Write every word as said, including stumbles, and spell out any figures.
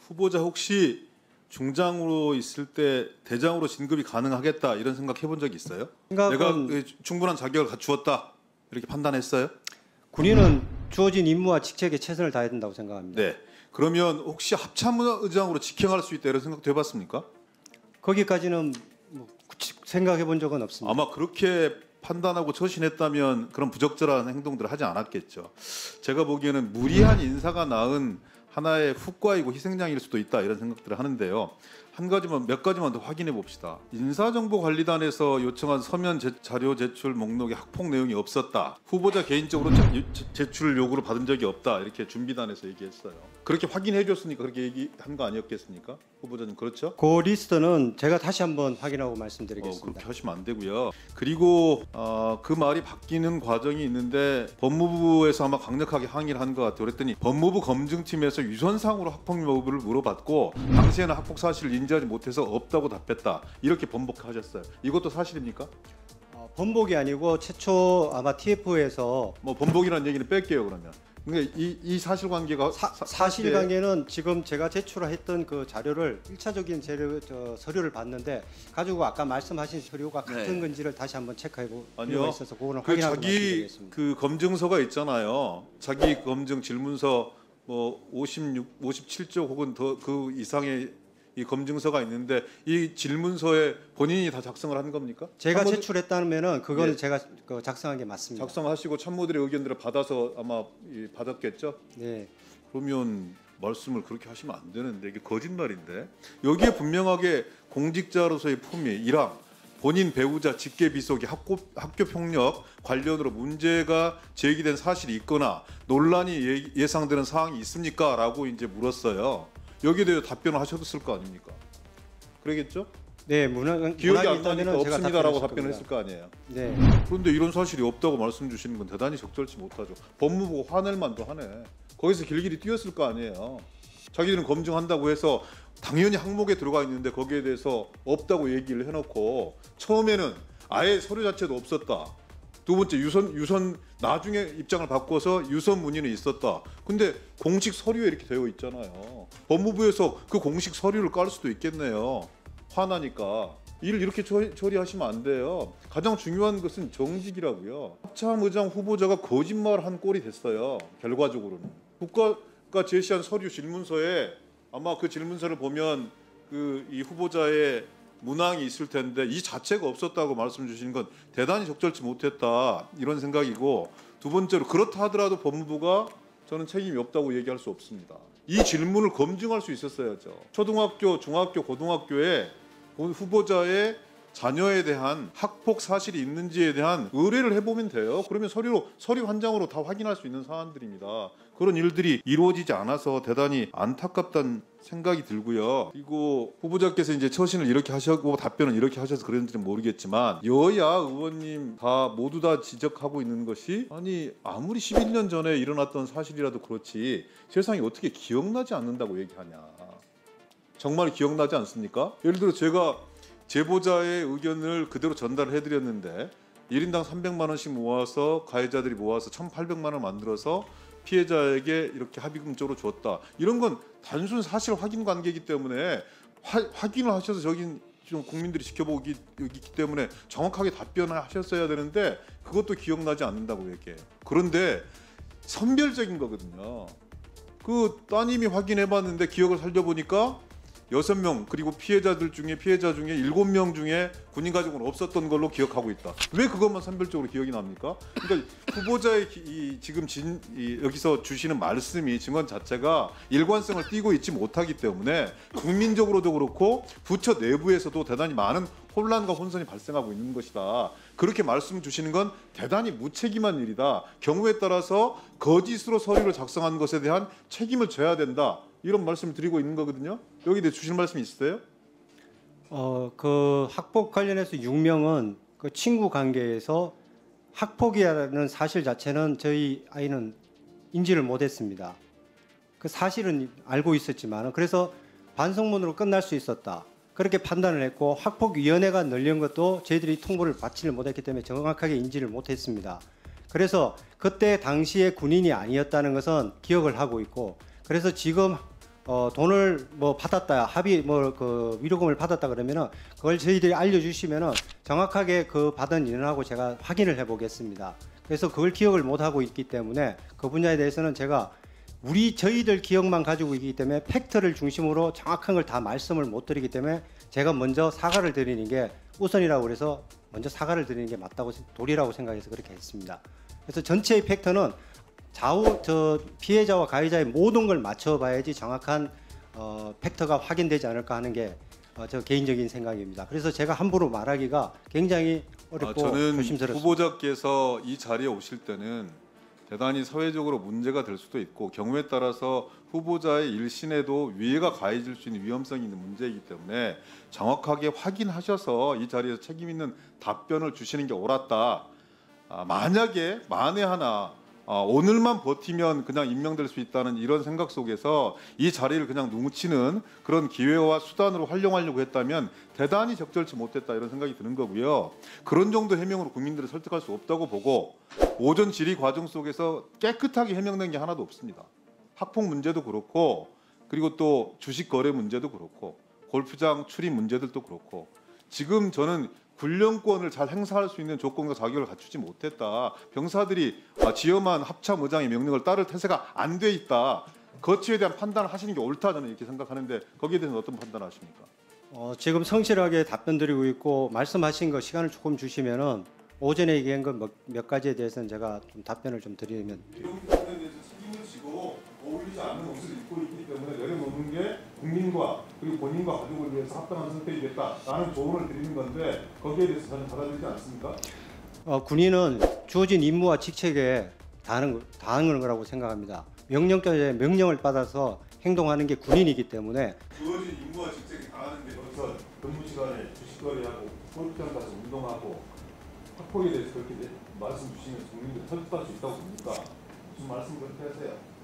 후보자 혹시 중장으로 있을 때 대장으로 진급이 가능하겠다 이런 생각 해본 적이 있어요? 생각은 내가 충분한 자격을 갖추었다 이렇게 판단했어요? 군인은 주어진 임무와 직책에 최선을 다해야 된다고 생각합니다. 네. 그러면 혹시 합참의장으로 직행할 수 있다 이런 생각도 해봤습니까? 거기까지는 뭐 생각해 본 적은 없습니다. 아마 그렇게 판단하고 처신했다면 그런 부적절한 행동들을 하지 않았겠죠. 제가 보기에는 무리한 인사가 낳은 하나의 후과이고 희생양일 수도 있다 이런 생각들을 하는데요. 한 가지만 몇 가지만 더 확인해 봅시다. 인사정보관리단에서 요청한 서면 제, 자료 제출 목록에 학폭 내용이 없었다. 후보자 개인적으로 제, 제출 요구를 받은 적이 없다. 이렇게 준비단에서 얘기했어요. 그렇게 확인해 줬으니까 그렇게 얘기한 거 아니었겠습니까? 후보자님 그렇죠? 그 리스트는 제가 다시 한번 확인하고 어, 말씀드리겠습니다. 그렇게 하시면 안 되고요. 그리고 어, 그 말이 바뀌는 과정이 있는데 법무부에서 아마 강력하게 항의를 한 것 같아요. 그랬더니 법무부 검증팀에서 유선상으로 학폭 여부를 물어봤고 당시에는 학폭 사실을 인지하지 못해서 없다고 답했다. 이렇게 번복하셨어요. 이것도 사실입니까? 어, 번복이 아니고 최초 아마 티에프에서 뭐 번복이라는 얘기는 뺄게요 그러면. 근데 이, 이 사실관계가 사, 사실관계는 지금 제가 제출했던 그 자료를 일차적인 재료, 저, 서류를 봤는데 가지고 아까 말씀하신 서류가 같은 네. 건지를 다시 한번 체크해 볼 아니요. 필요가 있어서 그거는 그 확인하고 자기 말씀드리겠습니다. 그 검증서가 있잖아요. 자기 검증 질문서 뭐 오십육, 오십칠 쪽 혹은 더 그 이상의 이 검증서가 있는데 이 질문서에 본인이 다 작성을 한 겁니까? 제가 참모들, 제출했다면은 그거는 예. 제가 그 작성한 게 맞습니다. 작성하시고 참모들의 의견들을 받아서 아마 이 받았겠죠? 네. 그러면 말씀을 그렇게 하시면 안 되는데 이게 거짓말인데 여기에 분명하게 공직자로서의 품위 일항 본인 배우자 직계 비속이 학교, 학교 폭력 관련으로 문제가 제기된 사실이 있거나 논란이 예, 예상되는 사항이 있습니까? 라고 이제 물었어요. 여기에 대해 답변을 하셨을 거 아닙니까? 그러겠죠? 네, 문항 기억이 안 나니까 제가 없습니다라고 답변했을 답변을 했을 겁니다. 거 아니에요. 네. 그런데 이런 사실이 없다고 말씀 주시는 건 대단히 적절치 못하죠. 법무부가 화낼 만도 하네. 거기서 길길이 뛰었을 거 아니에요. 자기들은 검증한다고 해서 당연히 항목에 들어가 있는데 거기에 대해서 없다고 얘기를 해놓고 처음에는 아예 서류 자체도 없었다. 두 번째 유선 유선 나중에 입장을 바꿔서 유선 문의는 있었다. 근데 공식 서류에 이렇게 되어 있잖아요. 법무부에서 그 공식 서류를 깔 수도 있겠네요. 화나니까. 일을 이렇게 처리, 처리하시면 안 돼요. 가장 중요한 것은 정직이라고요. 합참의장 후보자가 거짓말한 꼴이 됐어요. 결과적으로는. 국가가 제시한 서류 질문서에 아마 그 질문서를 보면 그 이 후보자의 문항이 있을 텐데 이 자체가 없었다고 말씀 주시는 건 대단히 적절치 못했다 이런 생각이고 두 번째로 그렇다 하더라도 법무부가 저는 책임이 없다고 얘기할 수 없습니다. 이 질문을 검증할 수 있었어야죠. 초등학교, 중학교, 고등학교에 후보자의 자녀에 대한 학폭 사실이 있는지에 대한 의뢰를 해보면 돼요. 그러면 서류, 서류 한 장으로 다 확인할 수 있는 사안들입니다. 그런 일들이 이루어지지 않아서 대단히 안타깝다는 생각이 들고요. 그리고 후보자께서 이제 처신을 이렇게 하셨고 답변을 이렇게 하셔서 그런지는 모르겠지만 여야 의원님 다 모두 다 지적하고 있는 것이 아니 아무리 십일 년 전에 일어났던 사실이라도 그렇지 세상에 어떻게 기억나지 않는다고 얘기하냐. 정말 기억나지 않습니까? 예를 들어 제가 제보자의 의견을 그대로 전달을 해드렸는데 일 인당 삼백만 원씩 모아서 가해자들이 모아서 천팔백만 원을 만들어서 피해자에게 이렇게 합의금 쪽으로 줬다. 이런 건 단순 사실 확인 관계이기 때문에 화, 확인을 하셔서 저기 좀 국민들이 지켜보기 있기 때문에 정확하게 답변을 하셨어야 되는데 그것도 기억나지 않는다고 얘기해요. 그런데 선별적인 거거든요. 그 따님이 확인해봤는데 기억을 살려보니까 여섯 명 그리고 피해자들 중에 피해자 중에 일곱 명 중에 군인 가족은 없었던 걸로 기억하고 있다. 왜 그것만 선별적으로 기억이 납니까? 그러니까 후보자의 이 지금 진, 이 여기서 주시는 말씀이 증언 자체가 일관성을 띠고 있지 못하기 때문에 국민적으로도 그렇고 부처 내부에서도 대단히 많은 혼란과 혼선이 발생하고 있는 것이다. 그렇게 말씀 주시는 건 대단히 무책임한 일이다. 경우에 따라서 거짓으로 서류를 작성한 것에 대한 책임을 져야 된다. 이런 말씀을 드리고 있는 거거든요. 여기에 대해 주실 말씀이 있으세요? 어, 그 학폭 관련해서 육명은 그 친구 관계에서 학폭이라는 사실 자체는 저희 아이는 인지를 못했습니다. 그 사실은 알고 있었지만 그래서 반성문으로 끝날 수 있었다. 그렇게 판단을 했고 학폭위원회가 늘린 것도 저희들이 통보를 받지를 못했기 때문에 정확하게 인지를 못했습니다. 그래서 그때 당시에 군인이 아니었다는 것은 기억을 하고 있고 그래서 지금 어, 돈을 뭐 받았다 합의 뭐 그 위로금을 받았다 그러면은 그걸 저희들이 알려주시면은 정확하게 그 받은 인원하고 제가 확인을 해보겠습니다. 그래서 그걸 기억을 못 하고 있기 때문에 그 분야에 대해서는 제가 우리 저희들 기억만 가지고 있기 때문에 팩트를 중심으로 정확한 걸 다 말씀을 못 드리기 때문에 제가 먼저 사과를 드리는 게 우선이라고 그래서 먼저 사과를 드리는 게 맞다고 도리라고 생각해서 그렇게 했습니다. 그래서 전체의 팩트는 좌우 저 피해자와 가해자의 모든 걸 맞춰봐야지 정확한 어, 팩트가 확인되지 않을까 하는 게 어, 저 개인적인 생각입니다. 그래서 제가 함부로 말하기가 굉장히 어렵고 아, 저는 조심스럽습니다. 후보자께서 이 자리에 오실 때는 대단히 사회적으로 문제가 될 수도 있고 경우에 따라서 후보자의 일신에도 위해가 가해질 수 있는 위험성이 있는 문제이기 때문에 정확하게 확인하셔서 이 자리에서 책임 있는 답변을 주시는 게 옳았다. 아, 만약에 만에 하나 아, 오늘만 버티면 그냥 임명될 수 있다는 이런 생각 속에서 이 자리를 그냥 뭉치는 그런 기회와 수단으로 활용하려고 했다면 대단히 적절치 못했다 이런 생각이 드는 거고요. 그런 정도 해명으로 국민들을 설득할 수 없다고 보고 오전 질의 과정 속에서 깨끗하게 해명된 게 하나도 없습니다. 학폭 문제도 그렇고 그리고 또 주식 거래 문제도 그렇고 골프장 출입 문제들도 그렇고 지금 저는 군령권을 잘 행사할 수 있는 조건과 자격을 갖추지 못했다. 병사들이 지엄한 합참 의장의 명령을 따를 태세가 안 돼 있다. 거치에 대한 판단을 하시는 게 옳다 저는 이렇게 생각하는데 거기에 대해서는 어떤 판단을 하십니까? 어, 지금 성실하게 답변 드리고 있고 말씀하신 거 시간을 조금 주시면은 오전에 얘기한 것 몇 가지에 대해서는 제가 좀 답변을 좀 드리면 이런 부분에 대해서 책임을 지고 어울리지 않는 옷을 입고 있기 때문에 내려놓는 게 국민과 그리고 본인과 가족을 위해서 합당한 선택이겠다라는 조언을 드리는 건데 거기에 대해서 저는 받아들이지 않습니까? 어, 군인은 주어진 임무와 직책에 다하는, 다하는 거라고 생각합니다. 명령자의 명령을 받아서 행동하는 게 군인이기 때문에 주어진 임무와 직책에 다하는 게 벌써 근무 시간에 주식거래하고 골프장 가서 운동하고 학폭에 대해서 그렇게 말씀 주시면 국민들 설득할 수 있다고 봅니까? 무슨 말씀 그렇게 하세요?